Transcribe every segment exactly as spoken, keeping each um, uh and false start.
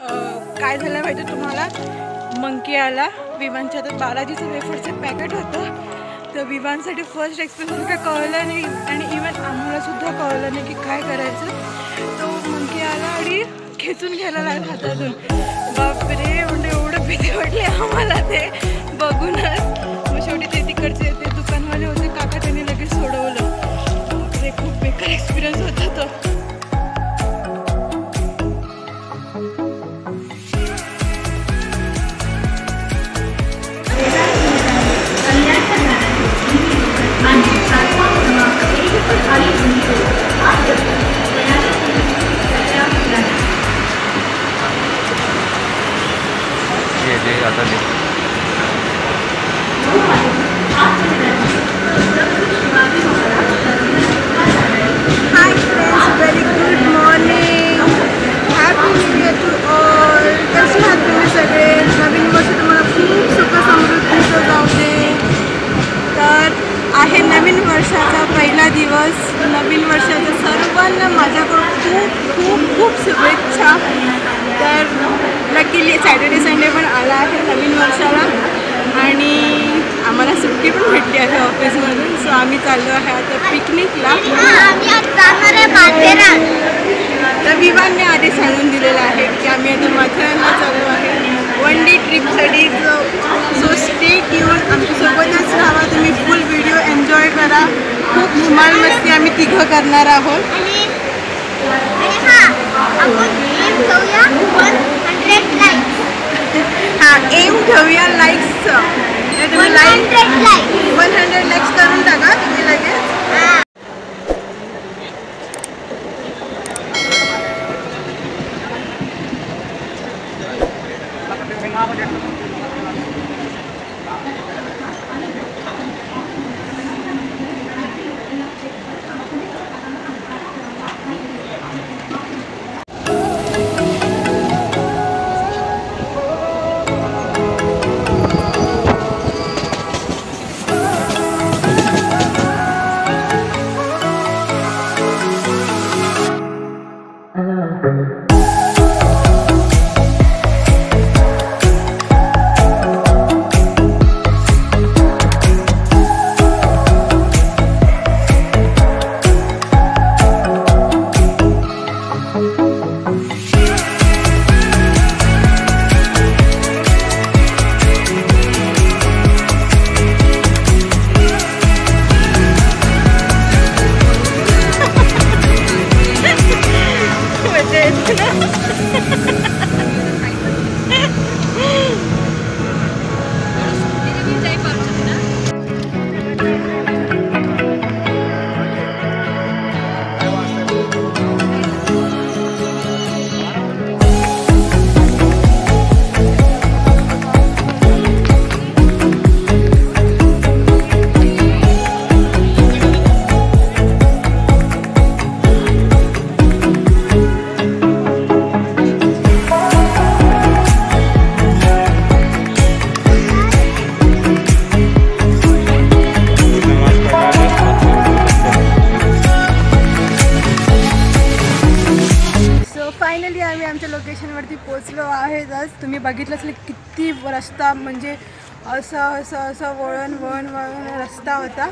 काय झालं माहिती तुम्हाला, मंकी आला विवानच्या हातात. बालाजीचं वेफरचं पॅकेट होतं. तर विवानसाठी फर्स्ट एक्सपिरियन्स काय कळलं नाही आणि इवन आम्हाला सुद्धा कळलं नाही की काय करायचं. तो मंकी आला आणि खेचून घ्यायला लागला हातातून. बापरे, म्हणजे एवढं भीती वाटली आम्हाला ते बघूनच. मग शेवटी ते तिकडचे ते दुकानवाले होते काका, त्यांनी लगेच सोडवलं. बापरे, खूप बेकार एक्सपिरियन्स होता तो. Hi friends, very good morning. Happy New Year to all. कसे आहात तुम्ही सगळे? नवीन वर्ष तुम्हाला खूप सुख समृद्धीचं जाऊ दे. तर आहे नवीन वर्षाचा पहिला दिवस. नवीन वर्षाच्या सर्वांना माझ्याकडून खूप खूप खूप शुभेच्छा. तर लकीली सॅटर्डे संडे पण आला आहे नवीन वर्षाला आणि आम्हाला सुट्टी पण भेटली आहे ऑफिसमधून. सो आम्ही चाललो आहे आता पिकनिकला. तर विवानने आधी सांगून दिलेलं आहे की आम्ही आता माथेरानला चाललो आहे वन डे ट्रिपसाठी. सो स्टे ट्यून, आमच्यासोबतच राहा. तुम्ही फुल व्हिडिओ एन्जॉय करा. खूप धमाल मस्ती आम्ही तिघं करणार आहोत. हां, एम ठेवूया लाईक्सचं. तुम्ही लाईक वन हंड्रेड लाईक्स करून टाका तुम्ही लगेच. फायनली आम्ही आमच्या लोकेशनवरती पोचलो आहे. आज तुम्ही बघितलं असेल किती रस्ता, म्हणजे असं असं असं वळण वळण वळण रस्ता होता.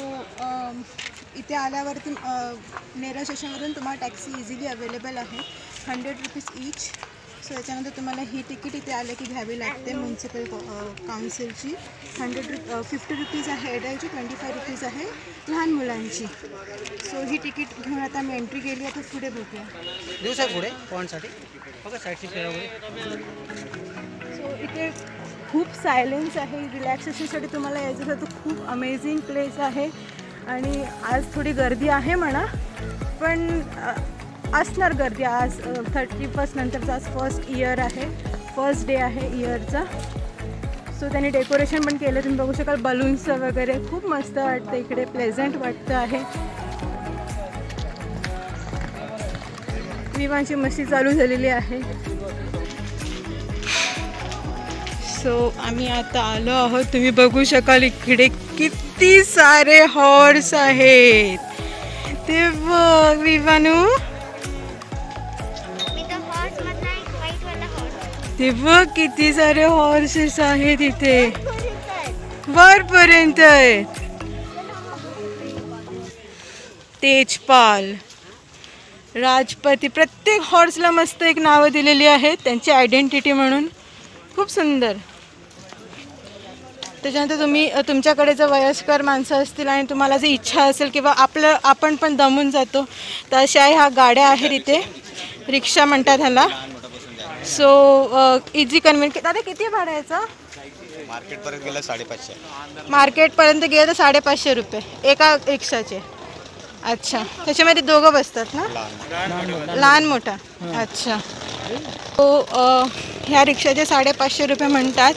सो इथे आल्यावरती नेरळ स्टेशनवरून तुम्हाला टॅक्सी इझिली अवेलेबल आहे. Hundred rupees each. सो याच्यानंतर तुम्हाला ही तिकीट इथे आलं की घ्यावी लागते म्युन्सिपल काउन्सिलची. हंड्रेड रु फिफ्टी रुपीज आहे ॲडल्टची, ट्वेंटी फाय रुपीज आहे लहान मुलांची. सो ही तिकीट घेऊन आता मी एंट्री केली. आता पुढे बघूया दिवसा पुढे पॉईंटसाठी बघा साईडची फिरावं. सो इथे खूप सायलेन्स आहे. रिलॅक्सेशनसाठी तुम्हाला यायचं तर खूप अमेझिंग प्लेस आहे. आणि आज थोडी गर्दी आहे म्हणा, पण असणार गर्दी. आज थर्टी फर्स्ट नंतरचा आज फर्स्ट इयर आहे, फर्स्ट डे आहे इयरचा. सो त्यांनी डेकोरेशन पण केलं, तुम्ही बघू शकाल बलून्सचं वगैरे. खूप मस्त वाटतं इकडे, प्लेझंट वाटतं आहे. विवानची मस्ती चालू झालेली आहे. सो आम्ही आता आलो आहोत. तुम्ही बघू शकाल इकडे किती सारे हॉर्स आहेत. ते बघ विवानू, ते बघ किती सारे हॉर्सेस आहेत इथे, वरपर्यंत आहेत. तेजपाल, राजपती, प्रत्येक हॉर्सला मस्त एक नावं दिलेली आहेत त्यांची आयडेंटिटी म्हणून. खूप सुंदर. त्याच्यानंतर तुम्ही तुमच्याकडे जर वयस्कर माणसं असतील आणि तुम्हाला जर इच्छा असेल किंवा आपलं आपण पण दमून जातो तर अशा ह्या गाड्या आहेत इथे, रिक्षा म्हणतात ह्याला. So easy convenient. दादा किती भाड्याचं? मार्केटपर्यंत गेलं साडेपाचशे. मार्केटपर्यंत गेलं तर साडेपाचशे रुपये एका रिक्षाचे. अच्छा, त्याच्यामध्ये दोघं बसतात ना, लहान मोठा. अच्छा, तो ह्या रिक्षाचे साडेपाचशे रुपये म्हणतात.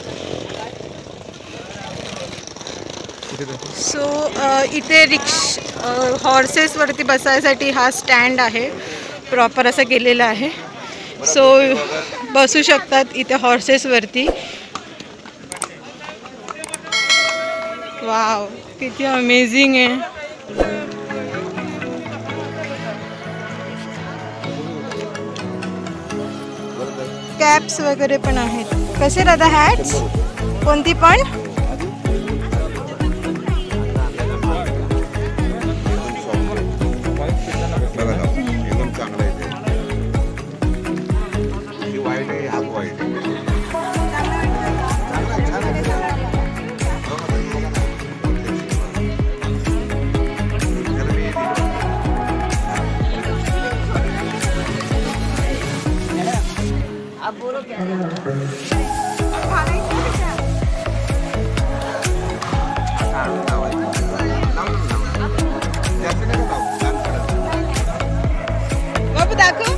सो इथे रिक्ष हॉर्सेसवरती बसायसाठी हा स्टँड आहे, प्रॉपर असं केलेलं आहे. सो बसू शकतात इथे हॉर्सेसवरती. वाव, किती अमेझिंग आहे. कॅप्स वगैरे पण आहेत. कसे दादा हॅट्स? कोणती पण? बाबू दाखव.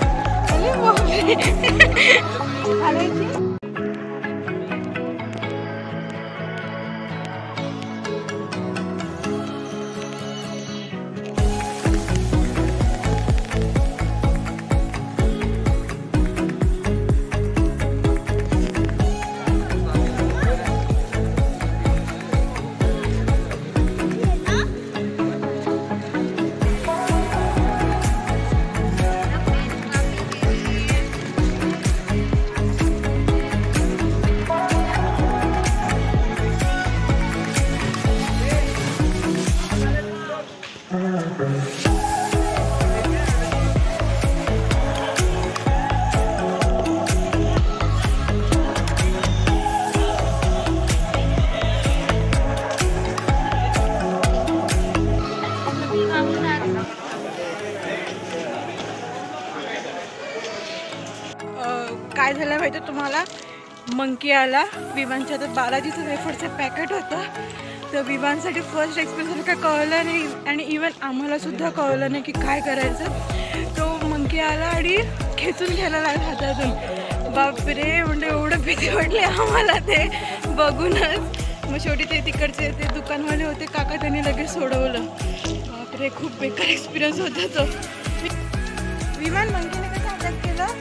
काय झालं माहिती तुम्हाला, मंकी आला विमानच्या. तर बालाजीचं वेफरचं पॅकेट होतं. तर विमानसाठी फर्स्ट एक्सपिरियन्स काय कळलं नाही आणि इवन आम्हालासुद्धा कळलं नाही की काय करायचं. तो मंकी आला आणि खेचून घ्यायला लागला हातातून. बापरे, म्हणजे एवढं भीती वाटली आम्हाला ते बघूनच. मग शेवटी ते तिकडचे ते दुकानवाले होते काका, त्यांनी लगेच सोडवलं. बापरे, खूप बेकार एक्सपिरियन्स होता तो. विमान मंकीने कसं अटॅक केलं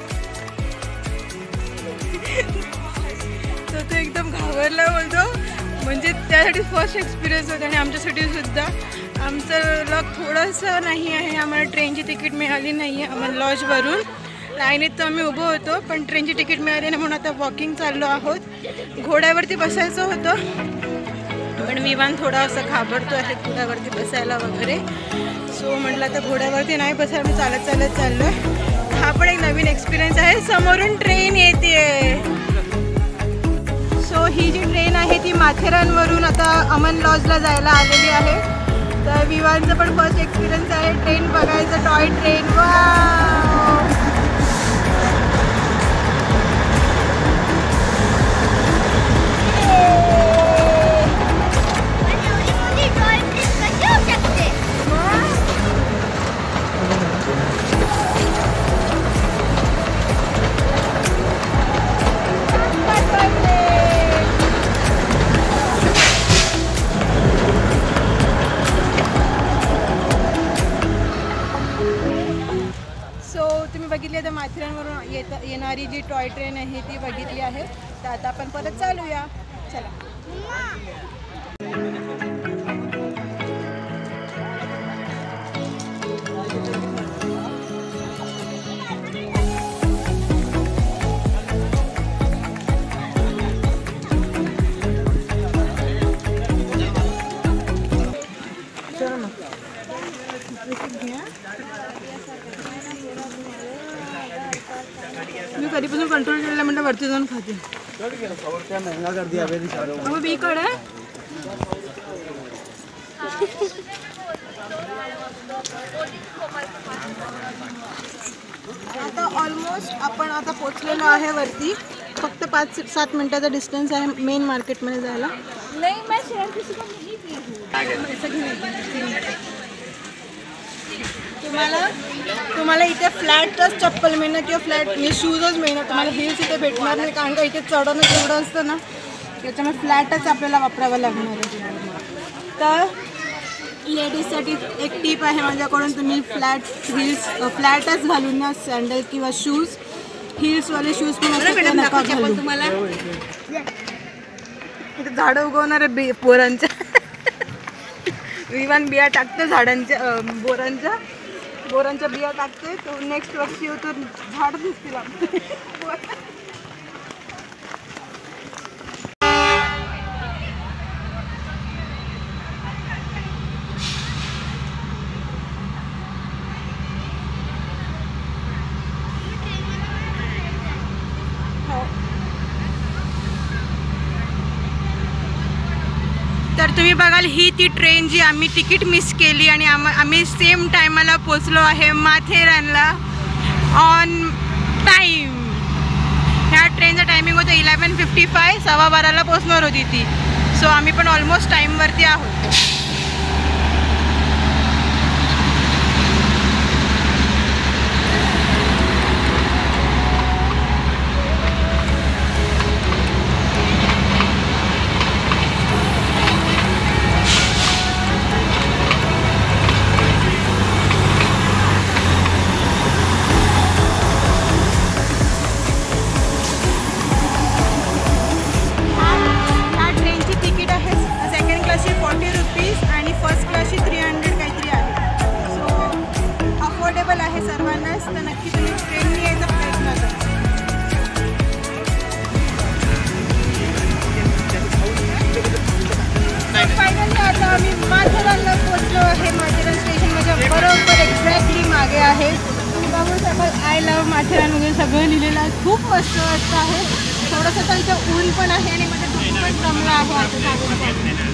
तर तो एकदम घाबरला बोलतो. म्हणजे त्यासाठी फर्स्ट एक्सपिरियन्स होता आणि आमच्यासाठी सुद्धा. आमचं लक थोडंसं नाही आहे, आम्हाला ट्रेनची तिकीट मिळाली नाही आहे. आम्हाला लॉजवरून लाईनीत तर आम्ही उभं होतो, पण ट्रेनची तिकीट मिळाली नाही म्हणून आता वॉकिंग चाललो आहोत. घोड्यावरती बसायचं होतं पण विमान थोडा असं घाबरतो आहे घोड्यावरती बसायला वगैरे. सो म्हटलं आता घोड्यावरती नाही बसायला, मी चालत चालत चाललो आहे. हा पण एक नवीन एक्सपिरियन्स आहे. समोरून ट्रेन येते. सो ही जी ट्रेन आहे ती माथेरानवरून आता अमन लॉजला जायला आलेली आहे. तर विवानचं पण फर्स्ट एक्सपिरियन्स आहे ट्रेन बघायचं, टॉय ट्रेन. वाव, बघितली आता माथेरानवरून येत येणारी जी टॉय ट्रेन आहे ती बघितली आहे. तर आता आपण परत चालूया. चला. कधीपासून कंट्रोल केलेला म्हणलं वरती जाऊन खाते. मग बी कडे आता ऑलमोस्ट आपण आता पोचलेलो आहे वरती. फक्त पाच सात मिनिटाचा डिस्टन्स आहे मेन मार्केटमध्ये जायला. तुम्हाला तुम्हाला इथे फ्लॅटच चप्पल मिळणार किंवा फ्लॅट म्हणजे शूजच मिळणार. तुम्हाला हिल्स इथे भेटणार नाही कारण का इथे चढणं जेवढं असतं ना त्याच्यामुळे फ्लॅटच आपल्याला वापरावं लागणार आहे. तर लेडीजसाठी एक टीप आहे माझ्याकडून, तुम्ही फ्लॅट हिल्स फ्लॅटच घालून ना सँडल किंवा शूज हिल्सवाले शूज पण नका घालू. तुम्हाला इथे झाडं उगवणारे बी पोरांच्या विमान बिया टाकते झाडांच्या बोरांच्या बोरांच्या बिया टाकते. तो नेक्स्ट वर्षी येऊ तर झाड दिसतील आपले. तर तुम्ही बघाल ही ती ट्रेन जी आम्ही तिकीट मिस केली आणि आम आम्ही सेम टायमाला पोचलो आहे माथेरानला ऑन टाईम. ह्या ट्रेनचं टायमिंग होतं इलेवन फिफ्टी फाय, सव्वा बाराला पोचणार होती ती. सो आम्ही पण ऑलमोस्ट टाईमवरती आहोत. आहे सर्वांनाच, तर नक्की तुम्ही ट्रेनने यायचा प्रयत्न करा. फायनली आता आम्ही माथेरानला पोहोचलो आहे. माथेरान स्टेशन माझ्या बरोबर एक्झॅक्टली मागे आहे. तुम्ही बघू शकाल आय लव्ह माथेरान वगैरे सगळं लिहिलेलं आहे. खूप मस्त वाटतं आहे. थोडंसं त्यांचं ऊन पण आहे आणि माझं डोकं पण जमलं आहे आता.